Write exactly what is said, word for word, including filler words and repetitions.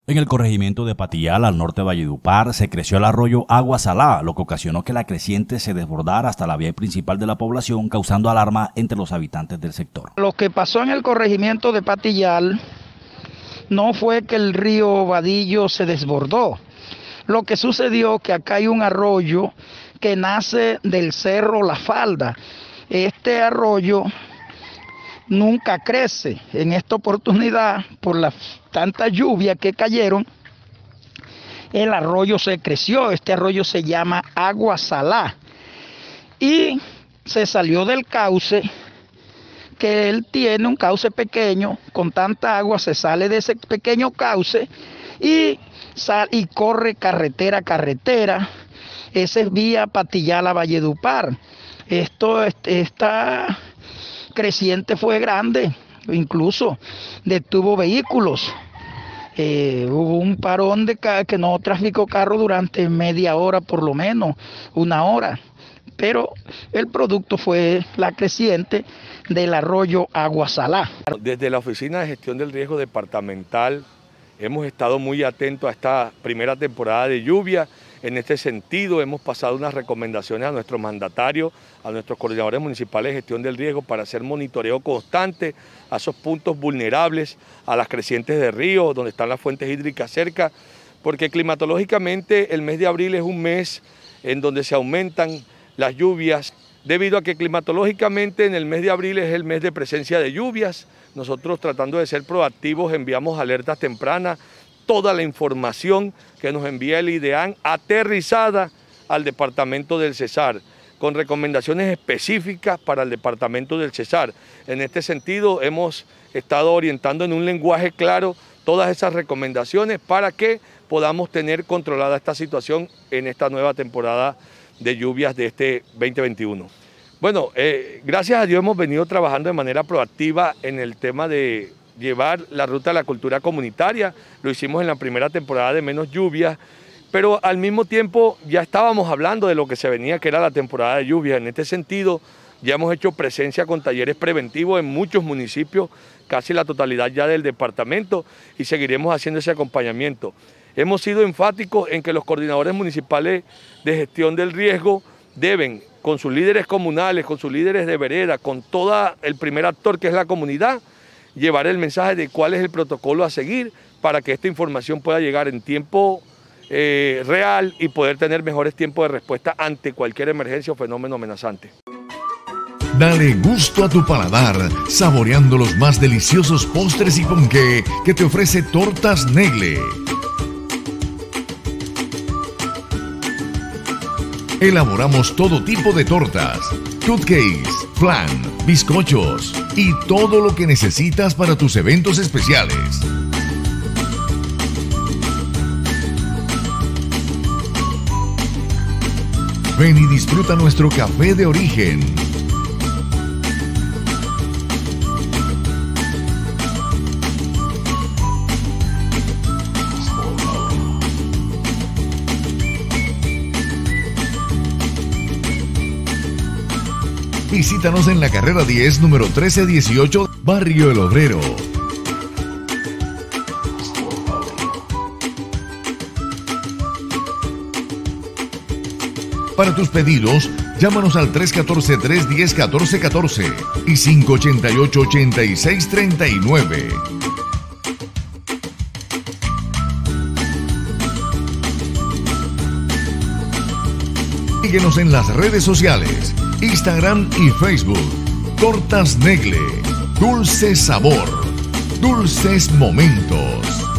En el corregimiento de Patillal, al norte de Valledupar, se creció el arroyo Agua Salá, lo que ocasionó que la creciente se desbordara hasta la vía principal de la población, causando alarma entre los habitantes del sector. Lo que pasó en el corregimiento de Patillal no fue que el río Vadillo se desbordó. Lo que sucedió que acá hay un arroyo que nace del cerro La Falda. Este arroyo nunca crece. En esta oportunidad, por las tantas lluvias que cayeron, el arroyo se creció. Este arroyo se llama Agua Salá y se salió del cauce que él tiene, un cauce pequeño. Con tanta agua se sale de ese pequeño cauce y, sal, y corre carretera a carretera. Esa es vía Patillal a Valledupar. Esto está... creciente fue grande, incluso detuvo vehículos. Eh, hubo un parón de que no traficó carro durante media hora, por lo menos una hora, pero el producto fue la creciente del arroyo Agua Salá. Desde la Oficina de Gestión del Riesgo Departamental hemos estado muy atentos a esta primera temporada de lluvia. En este sentido, hemos pasado unas recomendaciones a nuestros mandatarios, a nuestros coordinadores municipales de gestión del riesgo para hacer monitoreo constante a esos puntos vulnerables, a las crecientes de río, donde están las fuentes hídricas cerca, porque climatológicamente el mes de abril es un mes en donde se aumentan las lluvias, debido a que climatológicamente en el mes de abril es el mes de presencia de lluvias. Nosotros, tratando de ser proactivos, enviamos alertas tempranas, toda la información que nos envía el IDEAN aterrizada al departamento del Cesar, con recomendaciones específicas para el departamento del Cesar. En este sentido, hemos estado orientando en un lenguaje claro todas esas recomendaciones para que podamos tener controlada esta situación en esta nueva temporada de lluvias de este veinte veintiuno. Bueno, eh, gracias a Dios hemos venido trabajando de manera proactiva en el tema de llevar la ruta de la cultura comunitaria. Lo hicimos en la primera temporada de menos lluvias, pero al mismo tiempo ya estábamos hablando de lo que se venía, que era la temporada de lluvias. En este sentido, ya hemos hecho presencia con talleres preventivos en muchos municipios, casi la totalidad ya del departamento, y seguiremos haciendo ese acompañamiento. Hemos sido enfáticos en que los coordinadores municipales de gestión del riesgo deben, con sus líderes comunales, con sus líderes de vereda, con todo el primer actor que es la comunidad, llevar el mensaje de cuál es el protocolo a seguir para que esta información pueda llegar en tiempo eh, real y poder tener mejores tiempos de respuesta ante cualquier emergencia o fenómeno amenazante. Dale gusto a tu paladar, saboreando los más deliciosos postres y ponqué que te ofrece Tortas Negle. Elaboramos todo tipo de tortas, cupcakes, flan, bizcochos y todo lo que necesitas para tus eventos especiales. Ven y disfruta nuestro café de origen. Visítanos en la carrera diez, número trece dieciocho, Barrio El Obrero. Para tus pedidos, llámanos al tres uno cuatro, tres uno cero, uno cuatro uno cuatro y cinco ocho ocho, ocho seis tres nueve. Síguenos en las redes sociales, Instagram y Facebook. Tortas Negle, dulce sabor, dulces momentos.